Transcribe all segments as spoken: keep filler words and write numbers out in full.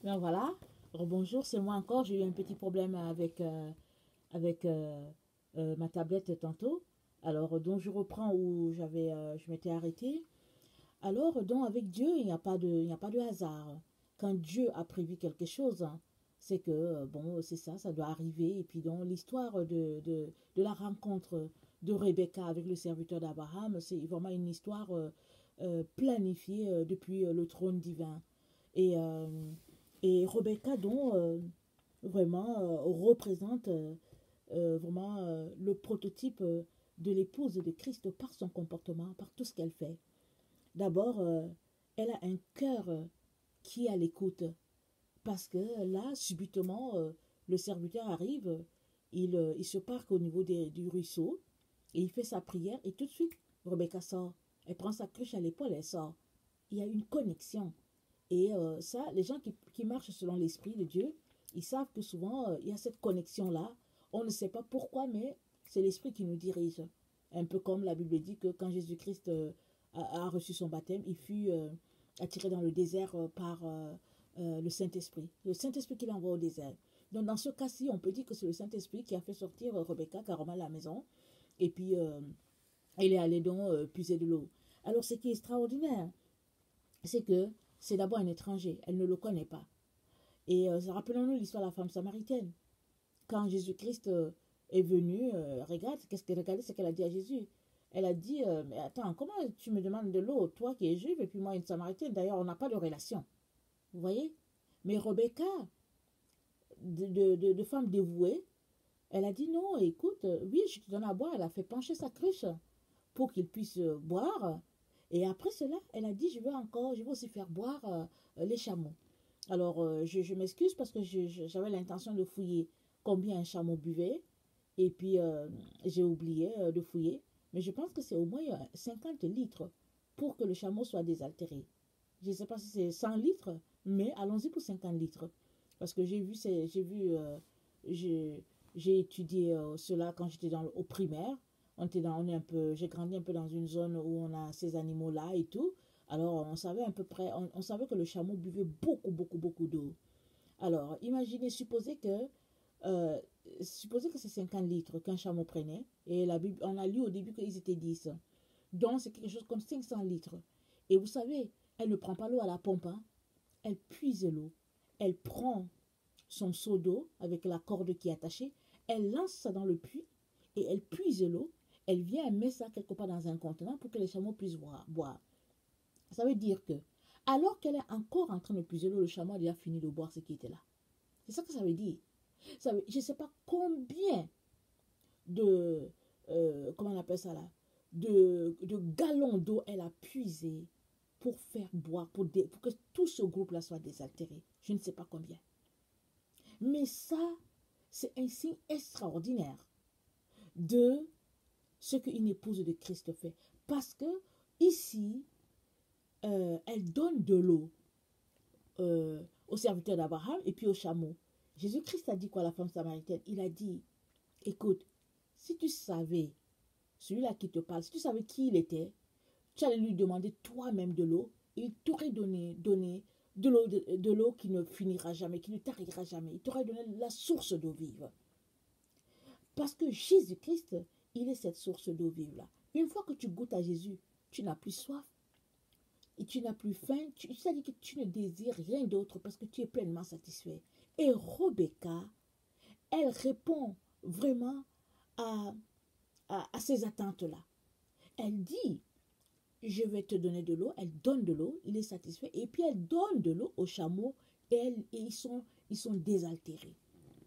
Ben voilà, bonjour, c'est moi encore. J'ai eu un petit problème avec, euh, avec euh, euh, ma tablette tantôt. Alors, donc je reprends où j'avais, euh, je m'étais arrêtée. Alors, donc avec Dieu, il n'y a pas de, il n'y a pas de hasard. Quand Dieu a prévu quelque chose, hein, c'est que, euh, bon, c'est ça, ça doit arriver. Et puis, donc, l'histoire de, de, de la rencontre de Rebecca avec le serviteur d'Abraham, c'est vraiment une histoire euh, euh, planifiée euh, depuis euh, le trône divin. Et, euh, et Rebecca, donc, euh, vraiment euh, représente euh, euh, vraiment euh, le prototype euh, de l'épouse de Christ par son comportement, par tout ce qu'elle fait. D'abord, euh, elle a un cœur euh, qui est à l'écoute. Parce que là, subitement, euh, le serviteur arrive, il, euh, il se parque au niveau des- du ruisseau, et il fait sa prière, et tout de suite, Rebecca sort. Elle prend sa cruche à l'épaule, elle sort. Il y a une connexion. Et euh, ça, les gens qui, qui marchent selon l'Esprit de Dieu, ils savent que souvent, euh, il y a cette connexion-là. On ne sait pas pourquoi, mais c'est l'Esprit qui nous dirige. Un peu comme la Bible dit que quand Jésus-Christ euh, a, a, reçu son baptême, il fut euh, attiré dans le désert euh, par euh, euh, le Saint-Esprit. Le Saint-Esprit qui l'envoie au désert. Donc dans ce cas-ci, on peut dire que c'est le Saint-Esprit qui a fait sortir euh, Rebecca carrément à la maison. Et puis, euh, elle est allée donc euh, puiser de l'eau. Alors, ce qui est extraordinaire, c'est que c'est d'abord un étranger. Elle ne le connaît pas. Et euh, rappelons-nous l'histoire de la femme samaritaine. Quand Jésus-Christ euh, est venu, euh, regarde, qu'est-ce qu'elle regardait, ce qu'elle a dit à Jésus. Elle a dit, euh, mais attends, comment tu me demandes de l'eau, toi qui es juive, et puis moi une samaritaine. D'ailleurs, on n'a pas de relation. Vous voyez. Mais Rebecca, de, de, de, de femme dévouée, elle a dit, non, écoute, euh, oui, je te donne à boire. Elle a fait pencher sa cruche pour qu'il puisse euh, boire. Et après cela, elle a dit, je veux encore, je veux aussi faire boire euh, les chameaux. Alors, euh, je, je m'excuse parce que j'avais l'intention de fouiller combien un chameau buvait. Et puis, euh, j'ai oublié euh, de fouiller. Mais je pense que c'est au moins euh, cinquante litres pour que le chameau soit désaltéré. Je ne sais pas si c'est cent litres, mais allons-y pour cinquante litres. Parce que j'ai vu, j'ai vu, euh, j'ai étudié euh, cela quand j'étais au primaire. On était dans, on est un peu, j'ai grandi un peu dans une zone où on a ces animaux-là et tout. Alors, on savait à peu près, on, on savait que le chameau buvait beaucoup, beaucoup, beaucoup d'eau. Alors, imaginez, supposez que, euh, supposez que c'est cinquante litres qu'un chameau prenait. Et la Bible, on a lu au début qu'ils étaient dix. Donc, c'est quelque chose comme cinq cents litres. Et vous savez, elle ne prend pas l'eau à la pompe, hein. Elle puise l'eau. Elle prend son seau d'eau avec la corde qui est attachée. Elle lance ça dans le puits et elle puise l'eau. Elle vient, elle met ça quelque part dans un contenant pour que les chameaux puissent boire. Ça veut dire que, alors qu'elle est encore en train de puiser l'eau, le chameau a déjà fini de boire ce qui était là. C'est ça que ça veut dire. Ça veut, je ne sais pas combien de, euh, comment on appelle ça là, de, de gallons d'eau elle a puisé pour faire boire, pour, dé, pour que tout ce groupe-là soit désaltéré. Je ne sais pas combien. Mais ça, c'est un signe extraordinaire de ce qu'une épouse de Christ fait. Parce que ici, euh, elle donne de l'eau euh, aux serviteurs d'Abraham et puis aux chameaux. Jésus-Christ a dit quoi à la femme samaritaine? Il a dit, écoute, si tu savais, celui-là qui te parle, si tu savais qui il était, tu allais lui demander toi-même de l'eau, et il t'aurait donné, donné de l'eau de, de l'eau qui ne finira jamais, qui ne tarira jamais. Il t'aurait donné la source d'eau vive. Parce que Jésus-Christ, il est cette source d'eau vive-là. Une fois que tu goûtes à Jésus, tu n'as plus soif et tu n'as plus faim. Tu, c'est-à-dire que tu ne désires rien d'autre parce que tu es pleinement satisfait. Et Rebecca, elle répond vraiment à, à, à ces attentes-là. Elle dit, je vais te donner de l'eau. Elle donne de l'eau, il est satisfait. Et puis elle donne de l'eau aux chameaux et, elle, et ils, sont, ils sont désaltérés.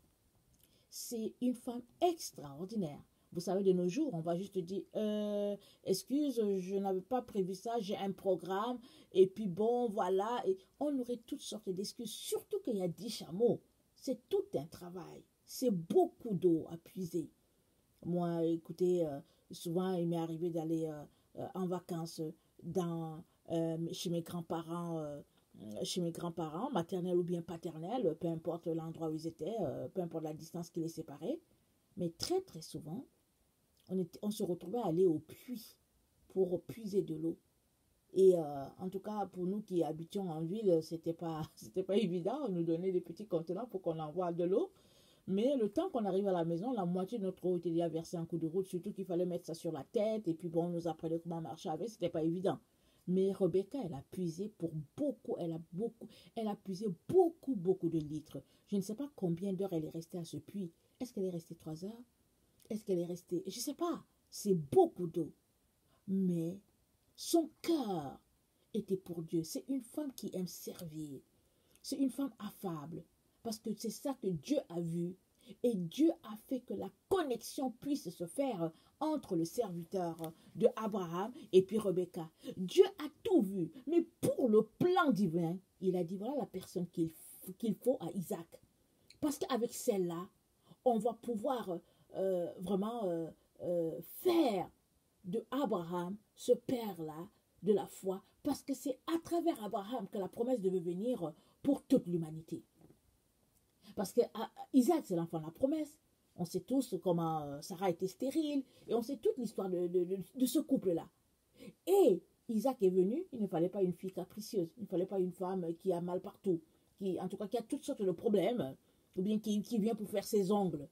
C'est une femme extraordinaire. Vous savez, de nos jours, on va juste dire, euh, excuse, je n'avais pas prévu ça, j'ai un programme, et puis bon, voilà. Et on aurait toutes sortes d'excuses, surtout qu'il y a dix chameaux. C'est tout un travail. C'est beaucoup d'eau à puiser. Moi, écoutez, euh, souvent, il m'est arrivé d'aller euh, euh, en vacances dans, euh, chez mes grands-parents, euh, chez mes grands-parents, maternels ou bien paternels, peu importe l'endroit où ils étaient, euh, peu importe la distance qui les séparait. Mais très, très souvent, on, était, on se retrouvait à aller au puits pour puiser de l'eau. Et euh, en tout cas, pour nous qui habitions en ville, c'était pas, c'était pas évident. On nous donnait des petits contenants pour qu'on envoie de l'eau. Mais le temps qu'on arrive à la maison, la moitié de notre eau était déjà versée en coup de route. Surtout qu'il fallait mettre ça sur la tête. Et puis bon, on nous apprenait comment marcher avec. C'était pas évident. Mais Rebecca, elle a puisé pour beaucoup. Elle a beaucoup. Elle a puisé beaucoup, beaucoup de litres. Je ne sais pas combien d'heures elle est restée à ce puits. Est-ce qu'elle est restée trois heures? Est-ce qu'elle est restée? Je ne sais pas. C'est beaucoup d'eau. Mais son cœur était pour Dieu. C'est une femme qui aime servir. C'est une femme affable. Parce que c'est ça que Dieu a vu. Et Dieu a fait que la connexion puisse se faire entre le serviteur de Abraham et puis Rebecca. Dieu a tout vu. Mais pour le plan divin, il a dit voilà la personne qu'il qu'il faut à Isaac. Parce qu'avec celle-là, on va pouvoir euh, vraiment euh, euh, faire de Abraham ce père-là de la foi, parce que c'est à travers Abraham que la promesse devait venir pour toute l'humanité. Parce que à, Isaac, c'est l'enfant de la promesse. On sait tous comment Sarah était stérile, et on sait toute l'histoire de, de, de, de ce couple-là. Et Isaac est venu, il ne fallait pas une fille capricieuse, il ne fallait pas une femme qui a mal partout, qui, en tout cas qui a toutes sortes de problèmes, ou bien qui, qui vient pour faire ses ongles.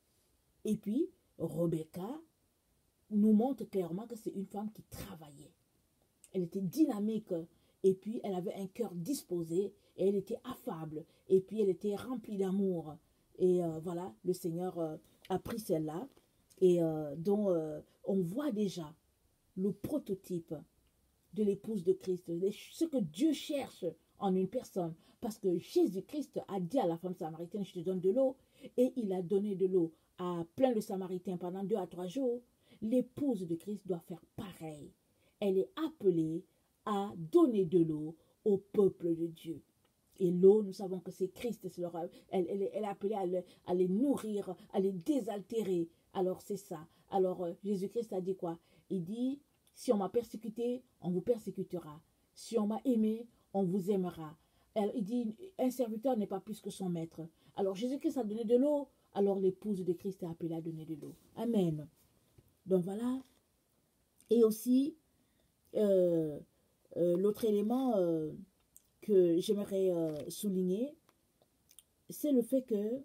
Et puis, Rebecca nous montre clairement que c'est une femme qui travaillait. Elle était dynamique, et puis elle avait un cœur disposé, et elle était affable, et puis elle était remplie d'amour. Et euh, voilà, le Seigneur euh, a pris celle-là, et euh, dont euh, on voit déjà le prototype de l'épouse de Christ, ce que Dieu cherche en une personne. Parce que Jésus-Christ a dit à la femme samaritaine, je te donne de l'eau, et il a donné de l'eau à plein de Samaritains pendant deux à trois jours. L'épouse de Christ doit faire pareil. Elle est appelée à donner de l'eau au peuple de Dieu. Et l'eau, nous savons que c'est Christ, c'est leur, elle, elle, elle est appelée à, le, à les nourrir, à les désaltérer. Alors c'est ça. Alors euh, Jésus-Christ a dit quoi? Il dit, si on m'a persécuté, on vous persécutera. Si on m'a aimé, on vous aimera. Elle, il dit, un serviteur n'est pas plus que son maître. Alors Jésus-Christ a donné de l'eau, alors l'épouse de Christ est appelée à donner de l'eau. Amen. Donc voilà. Et aussi, euh, euh, l'autre élément euh, que j'aimerais euh, souligner, c'est le fait que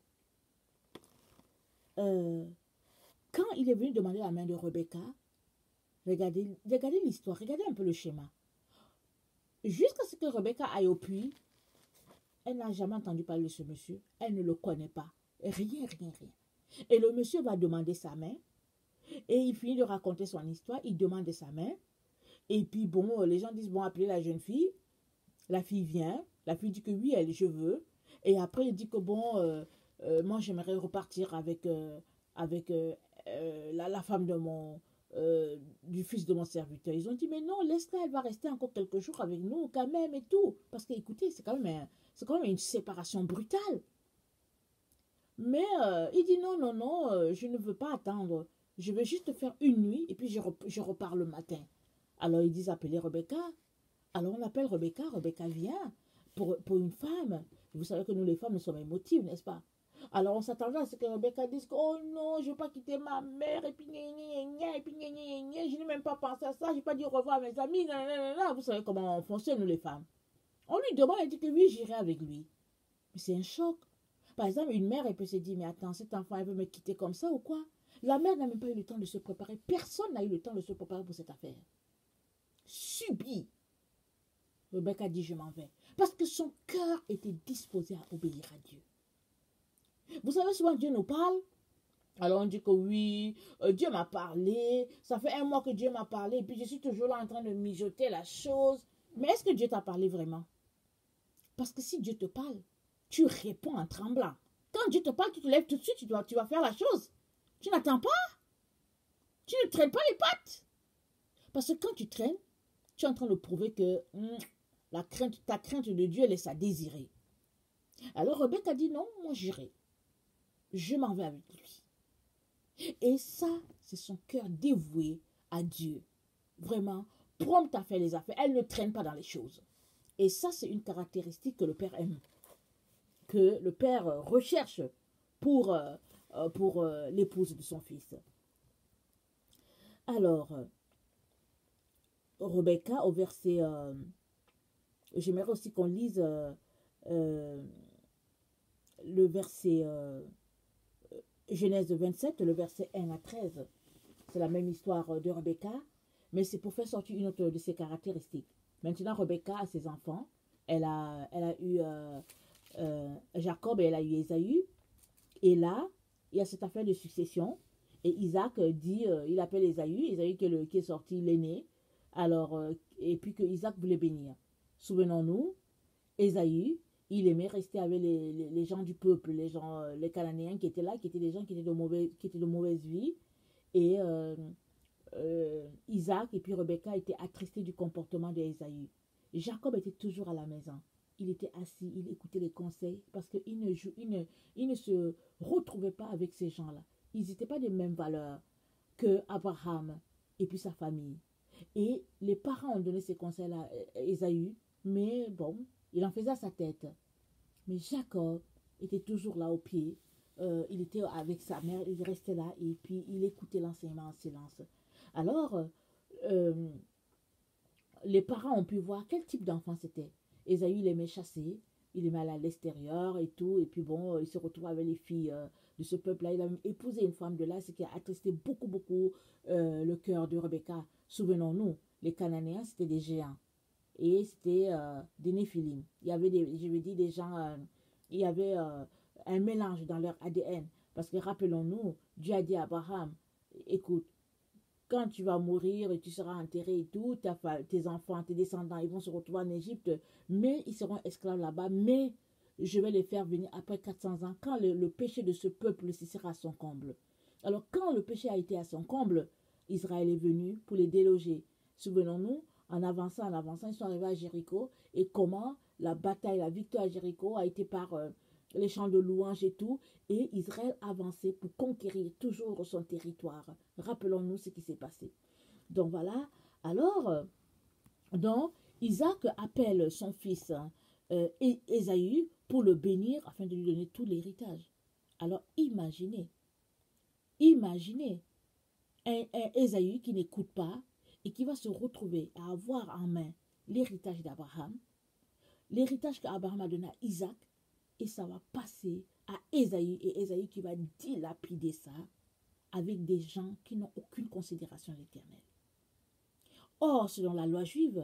euh, quand il est venu demander la main de Rebecca, regardez, regardez l'histoire, regardez un peu le schéma. Jusqu'à ce que Rebecca aille au puits, elle n'a jamais entendu parler de ce monsieur, elle ne le connaît pas, rien, rien, rien. Et le monsieur va demander sa main, et il finit de raconter son histoire, il demande sa main, et puis bon, les gens disent, bon, appelez la jeune fille, la fille vient, la fille dit que oui, elle, je veux, et après il dit que bon, euh, euh, moi j'aimerais repartir avec, euh, avec euh, euh, la, la femme de mon, euh, du fils de mon serviteur. Ils ont dit, mais non, laisse-la, elle va rester encore quelques jours avec nous quand même et tout, parce que écoutez, c'est quand même, un, c'est quand même une séparation brutale. Mais euh, il dit, non, non, non, euh, je ne veux pas attendre, je veux juste faire une nuit, et puis je, rep je repars le matin. Alors ils disent, appelez Rebecca. Alors on appelle Rebecca, Rebecca vient pour, pour une femme. Vous savez que nous les femmes, nous sommes émotives, n'est-ce pas? Alors on s'attendait à ce que Rebecca dise que, oh non, je ne veux pas quitter ma mère, et puis gna gna gna, et puis gna gna gna, je n'ai même pas pensé à ça, je n'ai pas dit au revoir à mes amis, nanana. Vous savez comment on fonctionne, nous les femmes. On lui demande, elle dit que oui, j'irai avec lui. Mais c'est un choc. Par exemple, une mère, elle peut se dire, mais attends, cet enfant, elle veut me quitter comme ça ou quoi? La mère n'a même pas eu le temps de se préparer. Personne n'a eu le temps de se préparer pour cette affaire. Subi. Rebecca dit, je m'en vais. Parce que son cœur était disposé à obéir à Dieu. Vous savez, souvent Dieu nous parle. Alors on dit que oui, euh, Dieu m'a parlé. Ça fait un mois que Dieu m'a parlé. Et puis je suis toujours là en train de mijoter la chose. Mais est-ce que Dieu t'a parlé vraiment? Parce que si Dieu te parle, tu réponds en tremblant. Quand Dieu te parle, tu te lèves tout de suite, tu, dois, tu vas faire la chose. Tu n'attends pas. Tu ne traînes pas les pattes. Parce que quand tu traînes, tu es en train de prouver que hum, la crainte, ta crainte de Dieu laisse à désirer. Alors Rebecca a dit non, moi j'irai. Je m'en vais avec lui. Et ça, c'est son cœur dévoué à Dieu. Vraiment, prompte à faire les affaires. Elle ne traîne pas dans les choses. Et ça, c'est une caractéristique que le Père aime. Que le Père recherche pour, pour l'épouse de son fils. Alors, Rebecca, au verset, euh, j'aimerais aussi qu'on lise euh, euh, le verset euh, Genèse vingt-sept, le verset un à treize. C'est la même histoire de Rebecca, mais c'est pour faire sortir une autre de ses caractéristiques. Maintenant, Rebecca a ses enfants. Elle a, elle a eu euh, euh, Jacob et elle a eu Ésaü. Et là, il y a cette affaire de succession. Et Isaac dit, euh, il appelle Ésaü, Ésaü qui est, le, qui est sorti l'aîné. Alors, euh, et puis que Isaac voulait bénir. Souvenons-nous, Ésaü, il aimait rester avec les, les, les gens du peuple, les gens, euh, les Cananéens qui étaient là, qui étaient des gens qui étaient de mauvaise, qui étaient de mauvaise vie. Et euh, euh, Isaac et puis Rebecca étaient attristés du comportement d'Ésaü. Jacob était toujours à la maison. Il était assis, il écoutait les conseils parce qu'il ne, il ne, il ne se retrouvait pas avec ces gens-là. Ils n'étaient pas des mêmes valeurs que Abraham et puis sa famille. Et les parents ont donné ces conseils-là à Ésaü, mais bon, il en faisait à sa tête. Mais Jacob était toujours là au pied. Euh, il était avec sa mère, il restait là et puis il écoutait l'enseignement en silence. Alors, euh, les parents ont pu voir quel type d'enfant c'était. Ésaü, il aimait chasser, il aimait aller à l'extérieur et tout. Et puis bon, il se retrouve avec les filles euh, de ce peuple-là. Il a même épousé une femme de là, ce qui a attristé beaucoup, beaucoup euh, le cœur de Rebecca. Souvenons-nous, les Cananéens, c'était des géants. Et c'était euh, des Néphilim. Il y avait des, je veux dire, des gens, euh, il y avait euh, un mélange dans leur A D N. Parce que rappelons-nous, Dieu a dit à Abraham, écoute, quand tu vas mourir et tu seras enterré et tout, ta, tes enfants, tes descendants, ils vont se retrouver en Égypte, mais ils seront esclaves là-bas, mais je vais les faire venir après quatre cents ans, quand le, le péché de ce peuple sera à son comble. Alors quand le péché a été à son comble, Israël est venu pour les déloger. Souvenons-nous, en avançant, en avançant, ils sont arrivés à Jéricho, et comment la bataille, la victoire à Jéricho a été par euh, les chants de louanges et tout, et Israël avançait pour conquérir toujours son territoire. Rappelons-nous ce qui s'est passé. Donc voilà, alors, donc, Isaac appelle son fils euh, Ésaü pour le bénir afin de lui donner tout l'héritage. Alors imaginez, imaginez un, un Ésaü qui n'écoute pas et qui va se retrouver à avoir en main l'héritage d'Abraham, l'héritage qu'Abraham a donné à Isaac, et ça va passer à Ésaü, et Ésaü qui va dilapider ça avec des gens qui n'ont aucune considération de l'Éternel. Or, selon la loi juive,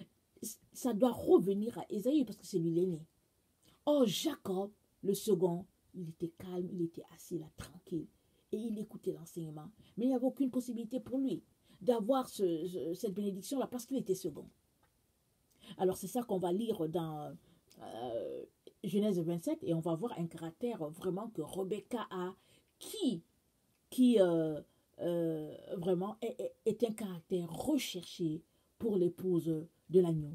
ça doit revenir à Ésaü parce que c'est lui l'aîné. Or, Jacob, le second, il était calme, il était assis là, tranquille, et il écoutait l'enseignement. Mais il n'y avait aucune possibilité pour lui d'avoir ce, ce, cette bénédiction-là parce qu'il était second. Alors, c'est ça qu'on va lire dans euh, Genèse vingt-sept, et on va voir un caractère vraiment que Rebecca a, qui, qui euh, euh, vraiment est, est, est un caractère recherché pour l'épouse de l'agneau.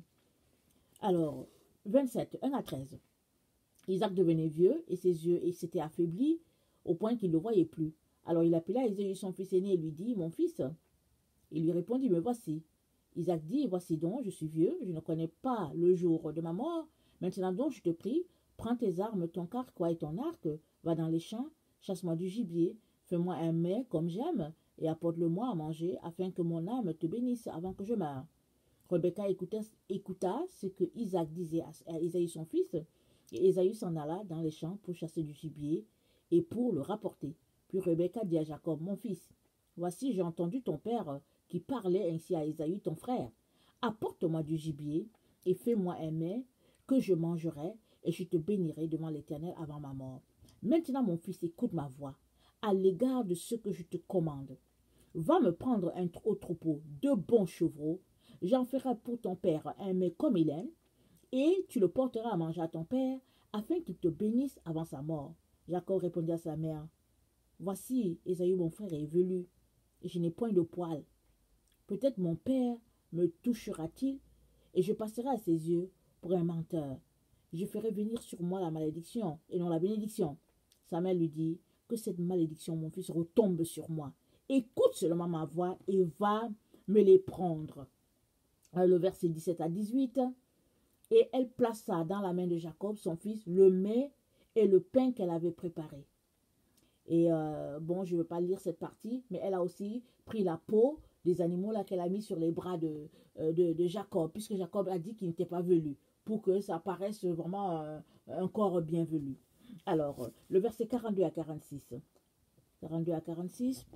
Alors, vingt-sept, un à treize. Isaac devenait vieux et ses yeux s'étaient affaiblis au point qu'il ne le voyait plus. Alors il appela Ésaü son fils aîné et lui dit, mon fils. Il lui répondit, me voici. Isaac dit, voici donc, je suis vieux, je ne connais pas le jour de ma mort. Maintenant donc, je te prie, prends tes armes, ton carquois et ton arc, va dans les champs, chasse-moi du gibier, fais-moi un mets comme j'aime, et apporte-le-moi à manger, afin que mon âme te bénisse avant que je meure. Rebecca écouta, écouta ce que Isaac disait à Ésaü son fils, et Ésaü s'en alla dans les champs pour chasser du gibier et pour le rapporter. Puis Rebecca dit à Jacob, mon fils, voici j'ai entendu ton père qui parlait ainsi à Ésaü ton frère. Apporte-moi du gibier et fais-moi un mets que je mangerai, et je te bénirai devant l'Éternel avant ma mort. Maintenant mon fils, écoute ma voix à l'égard de ce que je te commande. Va me prendre un au troupeau deux bons chevreaux, j'en ferai pour ton père un mets comme il aime, et tu le porteras à manger à ton père, afin qu'il te bénisse avant sa mort. Jacob répondit à sa mère, voici, Ésaü mon frère est velu, et je n'ai point de poil. Peut-être mon père me touchera-t-il, et je passerai à ses yeux pour un menteur. Je ferai venir sur moi la malédiction, et non la bénédiction. Sa mère lui dit, que cette malédiction, mon fils, retombe sur moi. Écoute seulement ma voix, et va me les prendre. Alors, le verset dix-sept à dix-huit, et elle plaça dans la main de Jacob, son fils, le mets et le pain qu'elle avait préparé. Et euh, bon, je ne veux pas lire cette partie, mais elle a aussi pris la peau des animaux là qu'elle a mis sur les bras de, euh, de, de Jacob, puisque Jacob a dit qu'il n'était pas velu, pour que ça paraisse vraiment euh, un corps bien velu. Alors, le verset quarante-deux à quarante-six. quarante-deux à quarante-six.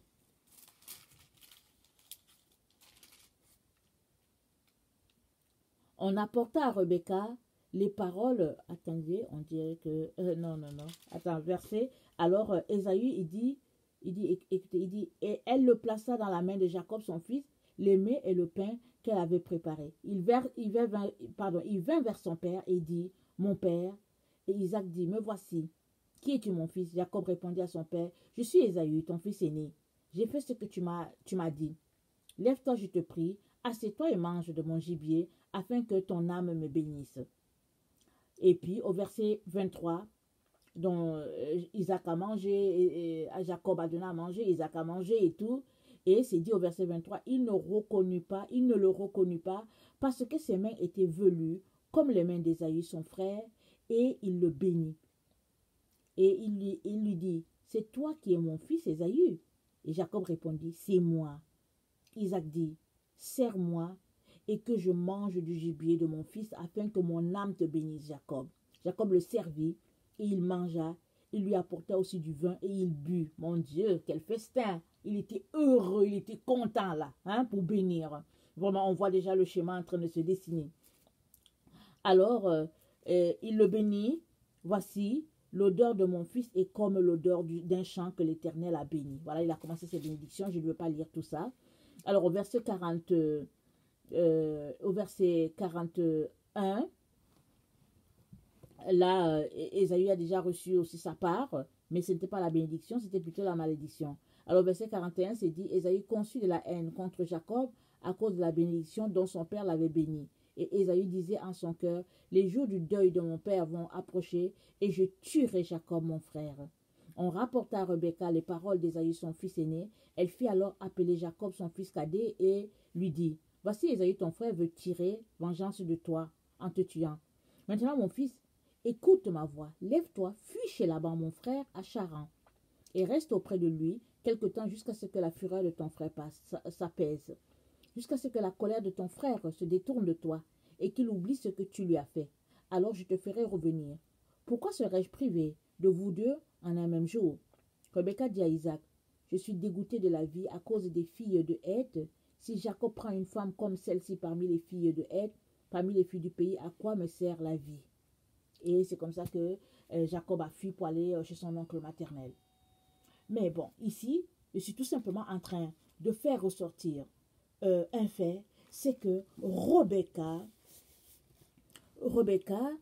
On apporta à Rebecca les paroles, attendez, on dirait que, euh, non, non, non, attends, verset, alors euh, Ésaü, il dit, il dit, écoutez, il dit, et elle le plaça dans la main de Jacob, son fils, les mets et le pain qu'elle avait préparé. Il vint, il, vint, pardon, il vint vers son père et dit, mon père, et Isaac dit, me voici, qui es-tu mon fils? Jacob répondit à son père, je suis Ésaü, ton fils aîné, j'ai fait ce que tu m'as, tu m'as dit, lève-toi, je te prie, assieds-toi et mange de mon gibier, afin que ton âme me bénisse. Et puis au verset vingt-trois, dont euh, Isaac a mangé, et, et, Jacob a donné à manger, Isaac a mangé et tout, et c'est dit au verset vingt-trois, il ne reconnut pas, il ne le reconnut pas, parce que ses mains étaient velues, comme les mains d'Ésaü, son frère, et il le bénit. Et il lui, il lui dit, c'est toi qui es mon fils Ésaü? Et Jacob répondit, c'est moi. Isaac dit, serre-moi, et que je mange du gibier de mon fils, afin que mon âme te bénisse, Jacob. Jacob le servit, et il mangea. Il lui apporta aussi du vin, et il but. Mon Dieu, quel festin! Il était heureux, il était content là, hein, pour bénir. Vraiment, on voit déjà le schéma en train de se dessiner. Alors, euh, euh, il le bénit. Voici, l'odeur de mon fils est comme l'odeur d'un champ que l'Éternel a béni. Voilà, il a commencé ses bénédictions. Je ne veux pas lire tout ça. Alors, au verset quarante... Euh, au verset quarante et un, là, euh, Ésaü a déjà reçu aussi sa part, mais ce n'était pas la bénédiction, c'était plutôt la malédiction. Alors, au verset quarante et un, c'est dit, Ésaü conçut de la haine contre Jacob à cause de la bénédiction dont son père l'avait béni. Et Ésaü disait en son cœur, les jours du deuil de mon père vont approcher, et je tuerai Jacob, mon frère. On rapporta à Rebecca les paroles d'Ésaü, son fils aîné. Elle fit alors appeler Jacob, son fils cadet, et lui dit, voici, Ésaü, ton frère, veut tirer vengeance de toi en te tuant. Maintenant, mon fils, écoute ma voix. Lève-toi, fuis chez Laban, mon frère, à Charan, et reste auprès de lui quelque temps jusqu'à ce que la fureur de ton frère s'apaise, jusqu'à ce que la colère de ton frère se détourne de toi et qu'il oublie ce que tu lui as fait. Alors je te ferai revenir. Pourquoi serais-je privé de vous deux en un même jour? Rebecca dit à Isaac, je suis dégoûtée de la vie à cause des filles de Heth. Si Jacob prend une femme comme celle-ci parmi les filles de Heth, parmi les filles du pays, à quoi me sert la vie? Et c'est comme ça que euh, Jacob a fui pour aller euh, chez son oncle maternel. Mais bon, ici, je suis tout simplement en train de faire ressortir euh, un fait, c'est que Rebecca, Rebecca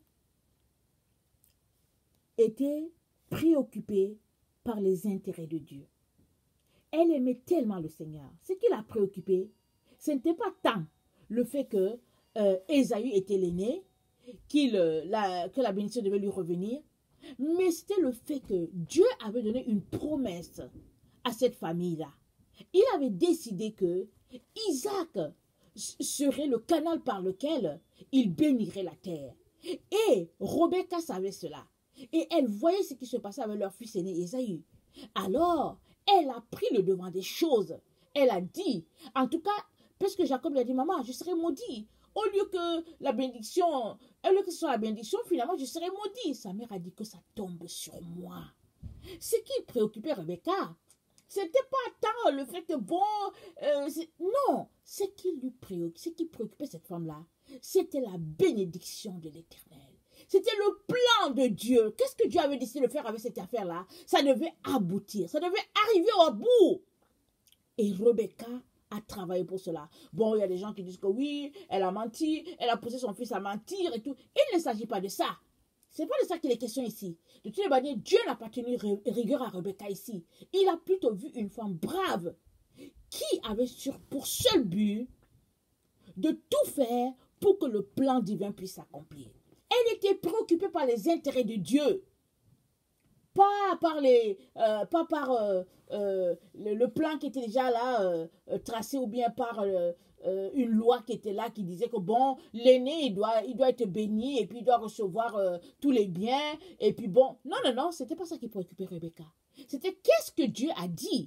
était préoccupée par les intérêts de Dieu. Elle aimait tellement le Seigneur. Ce qui l'a préoccupée, ce n'était pas tant le fait que euh, Ésaü était l'aîné, qu'il, la, que la bénédiction devait lui revenir, mais c'était le fait que Dieu avait donné une promesse à cette famille-là. Il avait décidé que Isaac serait le canal par lequel il bénirait la terre. Et Rebecca savait cela. Et elle voyait ce qui se passait avec leur fils aîné Ésaü. Alors, elle a pris le devant des choses. Elle a dit, en tout cas, parce que Jacob lui a dit, maman, je serai maudit. Au lieu que la bénédiction, au lieu que ce soit la bénédiction, finalement, je serai maudit. Sa mère a dit que ça tombe sur moi. Ce qui préoccupait Rebecca, ce n'était pas tant le fait que, bon, euh, non, ce qui lui préoccupait, ce qui préoccupait cette femme-là, c'était la bénédiction de l'Éternel. C'était le plan de Dieu. Qu'est-ce que Dieu avait décidé de faire avec cette affaire-là? Ça devait aboutir, ça devait arriver au bout. Et Rebecca a travaillé pour cela. Bon, il y a des gens qui disent que oui, elle a menti, elle a poussé son fils à mentir et tout. Il ne s'agit pas de ça. C'est pas de ça qu'il est question ici. De toutes les manières, Dieu n'a pas tenu rigueur à Rebecca ici. Il a plutôt vu une femme brave qui avait sur, pour seul but de tout faire pour que le plan divin puisse s'accomplir. Elle était préoccupée par les intérêts de Dieu. Pas par, les, euh, pas par euh, euh, le, le plan qui était déjà là euh, tracé ou bien par euh, euh, une loi qui était là qui disait que bon, l'aîné il doit, il doit être béni et puis il doit recevoir euh, tous les biens et puis bon, non, non, non, c'était pas ça qui préoccupait Rebecca. C'était qu'est-ce que Dieu a dit.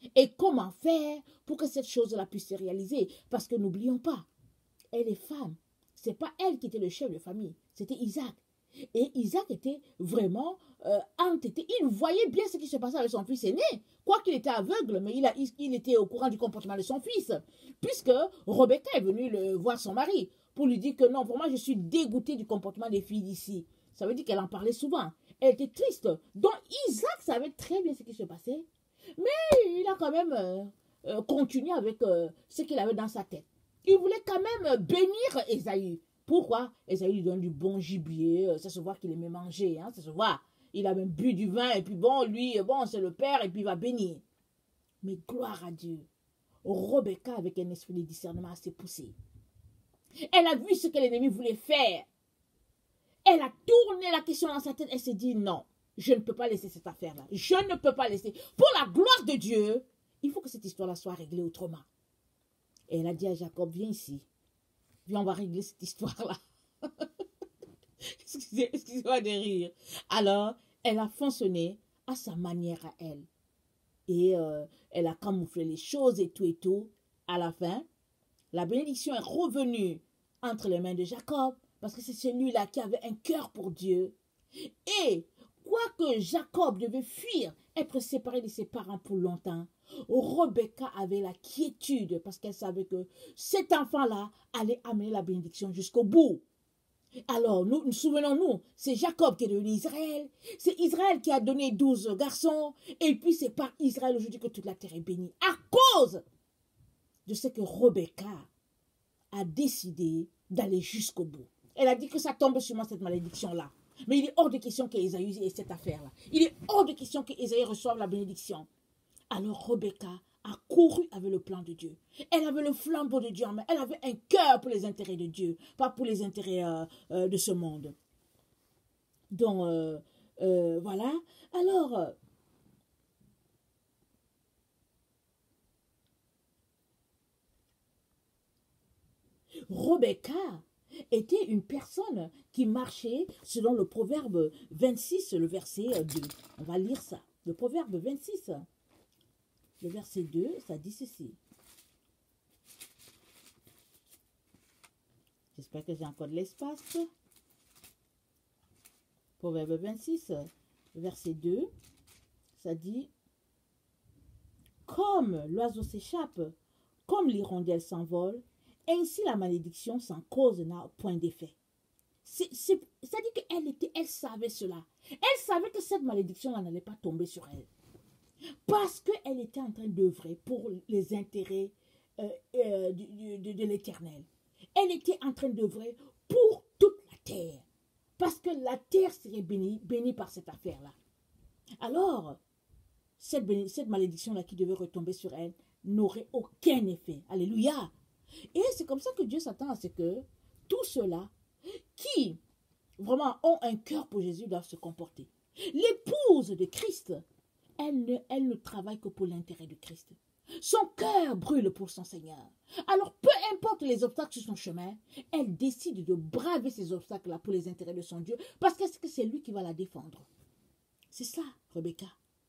Et comment faire pour que cette chose-là puisse se réaliser? Parce que n'oublions pas, elle est femme. Ce n'est pas elle qui était le chef de famille, c'était Isaac. Et Isaac était vraiment euh, entêté. Il voyait bien ce qui se passait avec son fils aîné. Quoiqu'il était aveugle, mais il, a, il, il était au courant du comportement de son fils. Puisque Rebecca est venue le, voir son mari pour lui dire que non, vraiment, je suis dégoûtée du comportement des filles d'ici. Ça veut dire qu'elle en parlait souvent. Elle était triste. Donc Isaac savait très bien ce qui se passait. Mais il a quand même euh, euh, continué avec euh, ce qu'il avait dans sa tête. Il voulait quand même bénir Ésaü. Pourquoi? Ésaü lui donne du bon gibier. Ça se voit qu'il aimait manger. Hein, ça se voit. Il a même bu du vin. Et puis bon, lui, bon, c'est le père. Et puis il va bénir. Mais gloire à Dieu. Rebecca, avec un esprit de discernement, s'est poussée. Elle a vu ce que l'ennemi voulait faire. Elle a tourné la question dans sa tête. Elle s'est dit non. Je ne peux pas laisser cette affaire-là. Je ne peux pas laisser. Pour la gloire de Dieu, il faut que cette histoire-là soit réglée autrement. Et elle a dit à Jacob, viens ici. Viens, on va régler cette histoire-là. Excusez, excusez-moi de rire. Alors, elle a fonctionné à sa manière à elle. Et euh, elle a camouflé les choses et tout et tout. À la fin, la bénédiction est revenue entre les mains de Jacob. Parce que c'est celui-là qui avait un cœur pour Dieu. Et quoique Jacob devait fuir, être séparé de ses parents pour longtemps, Rebecca avait la quiétude parce qu'elle savait que cet enfant-là allait amener la bénédiction jusqu'au bout. Alors, nous, nous souvenons-nous, c'est Jacob qui est devenu Israël, c'est Israël qui a donné douze garçons, et puis c'est par Israël aujourd'hui que toute la terre est bénie, à cause de ce que Rebecca a décidé d'aller jusqu'au bout. Elle a dit que ça tombe sur moi, cette malédiction-là. Mais il est hors de question qu'Ésaü ait cette affaire-là. Il est hors de question qu'Ésaü reçoive la bénédiction. Alors Rebecca a couru avec le plan de Dieu. Elle avait le flambeau de Dieu en main. Elle avait un cœur pour les intérêts de Dieu, pas pour les intérêts euh, euh, de ce monde. Donc, euh, euh, voilà. Alors, euh, Rebecca était une personne qui marchait selon le proverbe vingt-six, le verset deux. On va lire ça. Le proverbe vingt-six, le verset deux, ça dit ceci. J'espère que j'ai encore de l'espace. Proverbe vingt-six, verset deux, ça dit « Comme l'oiseau s'échappe, comme l'hirondelle s'envole, ainsi la malédiction sans cause n'a point d'effet. » C'est-à-dire qu'elle était, elle savait cela. Elle savait que cette malédiction n'allait pas tomber sur elle. Parce qu'elle était en train d'œuvrer pour les intérêts euh, euh, de, de, de l'Éternel. Elle était en train d'œuvrer pour toute la terre. Parce que la terre serait bénie, bénie par cette affaire-là. Alors, cette, cette malédiction-là qui devait retomber sur elle n'aurait aucun effet. Alléluia. Et c'est comme ça que Dieu s'attend à ce que tous ceux-là qui vraiment ont un cœur pour Jésus doivent se comporter. L'épouse de Christ, elle ne, elle ne travaille que pour l'intérêt de Christ. Son cœur brûle pour son Seigneur. Alors, peu importe les obstacles sur son chemin, elle décide de braver ces obstacles-là pour les intérêts de son Dieu, parce que c'est lui qui va la défendre. C'est ça, Rebecca.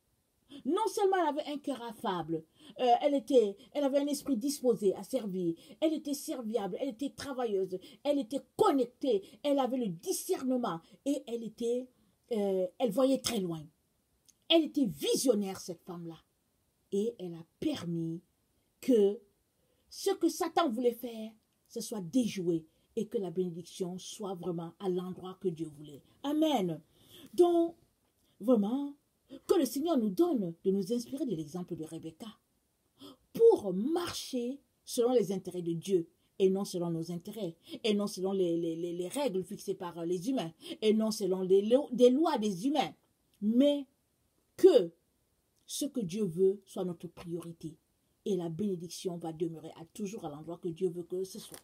Non seulement elle avait un cœur affable, euh, elle, était, elle avait un esprit disposé à servir, elle était serviable, elle était travailleuse, elle était connectée, elle avait le discernement et elle était, euh, elle voyait très loin. Elle était visionnaire, cette femme-là. Et elle a permis que ce que Satan voulait faire, ce soit déjoué et que la bénédiction soit vraiment à l'endroit que Dieu voulait. Amen. Donc, vraiment, que le Seigneur nous donne de nous inspirer de l'exemple de Rebecca pour marcher selon les intérêts de Dieu et non selon nos intérêts, et non selon les, les, les, les règles fixées par les humains, et non selon les, les lois des humains, mais que ce que Dieu veut soit notre priorité. Et la bénédiction va demeurer à toujours à l'endroit que Dieu veut que ce soit.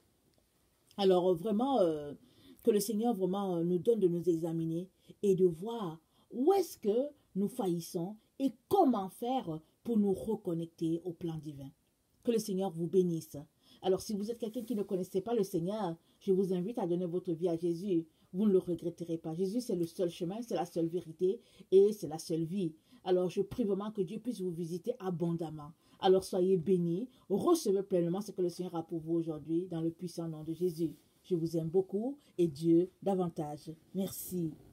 Alors vraiment, euh, que le Seigneur vraiment euh, nous donne de nous examiner et de voir où est-ce que nous faillissons et comment faire pour nous reconnecter au plan divin. Que le Seigneur vous bénisse. Alors si vous êtes quelqu'un qui ne connaissait pas le Seigneur, je vous invite à donner votre vie à Jésus. vous ne le regretterez pas. Jésus, c'est le seul chemin, c'est la seule vérité et c'est la seule vie. Alors, je prie vraiment que Dieu puisse vous visiter abondamment. Alors, soyez bénis, recevez pleinement ce que le Seigneur a pour vous aujourd'hui dans le puissant nom de Jésus. Je vous aime beaucoup et Dieu davantage. Merci.